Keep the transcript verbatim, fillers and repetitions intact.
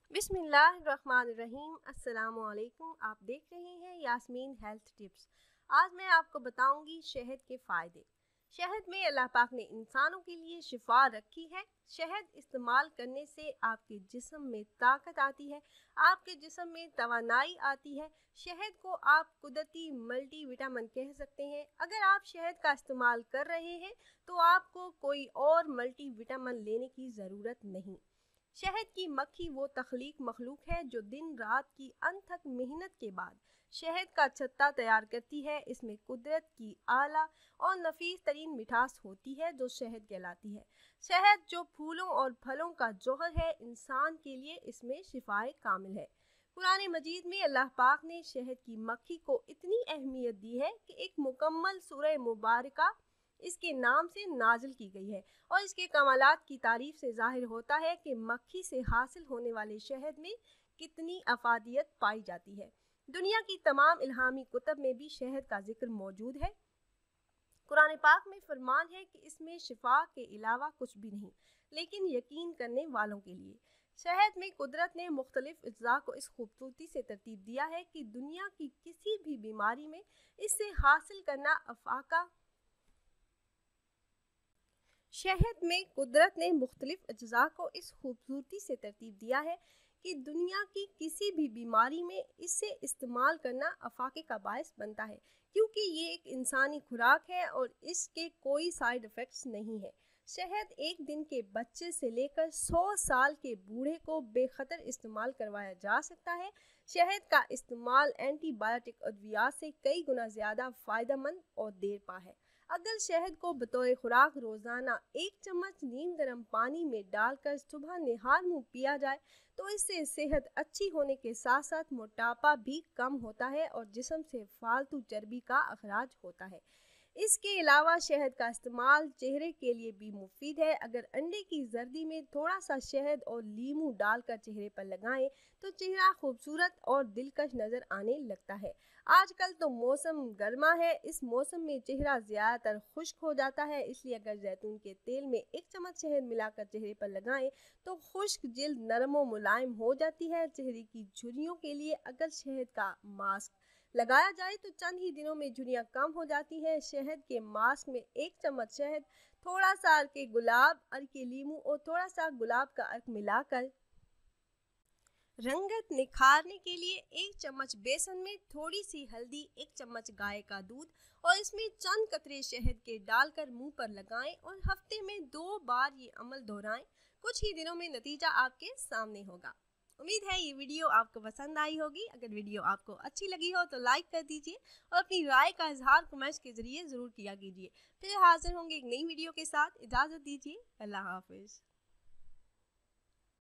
बिस्मिल्लाहिर्रहमानिर्रहीम। अस्सलाम अलैकुम। आप देख रहे हैं यासमीन हेल्थ टिप्स। आज मैं आपको बताऊंगी शहद के फ़ायदे। शहद में अल्लाह पाक ने इंसानों के लिए शिफा रखी है। शहद इस्तेमाल करने से आपके जिस्म में ताकत आती है, आपके जिस्म में तवानाई आती है। शहद को आप कुदरती मल्टी विटामिन कह सकते हैं। अगर आप शहद का इस्तेमाल कर रहे हैं तो आपको कोई और मल्टी विटामिन लेने की ज़रूरत नहीं। शहद की मक्खी वो तख्लीक मखलूक है जो दिन रात की अनथक मेहनत के बाद शहद का छत्ता तैयार करती है। इसमें कुदरत की आला और नफीस तरीन मिठास होती है जो शहद कहलाती है। शहद जो फूलों और फलों का जौहर है, इंसान के लिए इसमें शिफाए कामिल है। कुरान मजीद में अल्लाह पाक ने शहद की मक्खी को इतनी अहमियत दी है कि एक मुकम्मल सूरह मुबारका इसके नाम से नाजिल की गई है और इसके कमालात की तारीफ से जाहिर होता है कि मक्खी से हासिल होने वाले शहद में कितनी अफादियत पाई जाती है। दुनिया की तमाम इल्हामी कुतब में भी शहद का जिक्र मौजूद है। कुरान पाक में फरमान है कि इसमें शिफा के अलावा कुछ भी नहीं, लेकिन यकीन करने वालों के लिए। शहद में कुदरत ने मुख्तलिफ अज्जा को इस खूबसूरती से तरतीब दिया है कि दुनिया की किसी भी बीमारी में इससे हासिल करना अफाका शहद में कुदरत ने मुख्तलिफ अज्जा को इस खूबसूरती से तरतीब दिया है कि दुनिया की किसी भी बीमारी में इससे इस्तेमाल करना अफाके का बायस बनता है, क्योंकि ये एक इंसानी खुराक है और इसके कोई साइड इफ़ेक्ट्स नहीं है। शहद एक दिन के बच्चे से लेकर सौ साल के बूढ़े को बेखतर इस्तेमाल करवाया जा सकता है। शहद का इस्तेमाल एंटीबायोटिक अद्वियात से कई गुना ज़्यादा फ़ायदेमंद और देरपा है। अगर शहद को बतौर खुराक रोज़ाना एक चम्मच नीम गर्म पानी में डालकर सुबह निहार मुँह पिया जाए तो इससे सेहत अच्छी होने के साथ साथ मोटापा भी कम होता है और जिस्म से फालतू चर्बी का अखराज होता है। इसके अलावा शहद का इस्तेमाल चेहरे के लिए भी मुफीद है। अगर अंडे की जर्दी में थोड़ा सा शहद और लीमू डालकर चेहरे पर लगाएं तो चेहरा खूबसूरत और दिलकश नज़र आने लगता है। आजकल तो मौसम गर्मा है, इस मौसम में चेहरा ज़्यादातर खुश्क हो जाता है, इसलिए अगर जैतून के तेल में एक चम्मच शहद मिलाकर चेहरे पर लगाएं तो खुश्क जिल्द नरम और मुलायम हो जाती है। चेहरे की झुर्रियों के लिए अगर शहद का मास्क लगाया जाए तो चंद ही दिनों में झुर्रियाँ कम हो जाती हैं। शहद के मास्क में एक चम्मच शहद, थोड़ा सा अर्क गुलाब, अर्क लीमू और थोड़ा सा गुलाब का अर्क मिलाकर रंगत निखारने के लिए एक चम्मच बेसन में थोड़ी सी हल्दी, एक चम्मच गाय का दूध और इसमें चंद कतरे शहद के डालकर मुंह पर लगाएं और हफ्ते में दो बार ये अमल दोहराएं। कुछ ही दिनों में नतीजा आपके सामने होगा। उम्मीद है ये वीडियो आपको पसंद आई होगी। अगर वीडियो आपको अच्छी लगी हो तो लाइक कर दीजिए और अपनी राय का इजहार कमेंट्स के जरिए ज़रूर किया कीजिए। फिर हाजिर होंगे एक नई वीडियो के साथ। इजाज़त दीजिए। अल्लाह हाफिज़।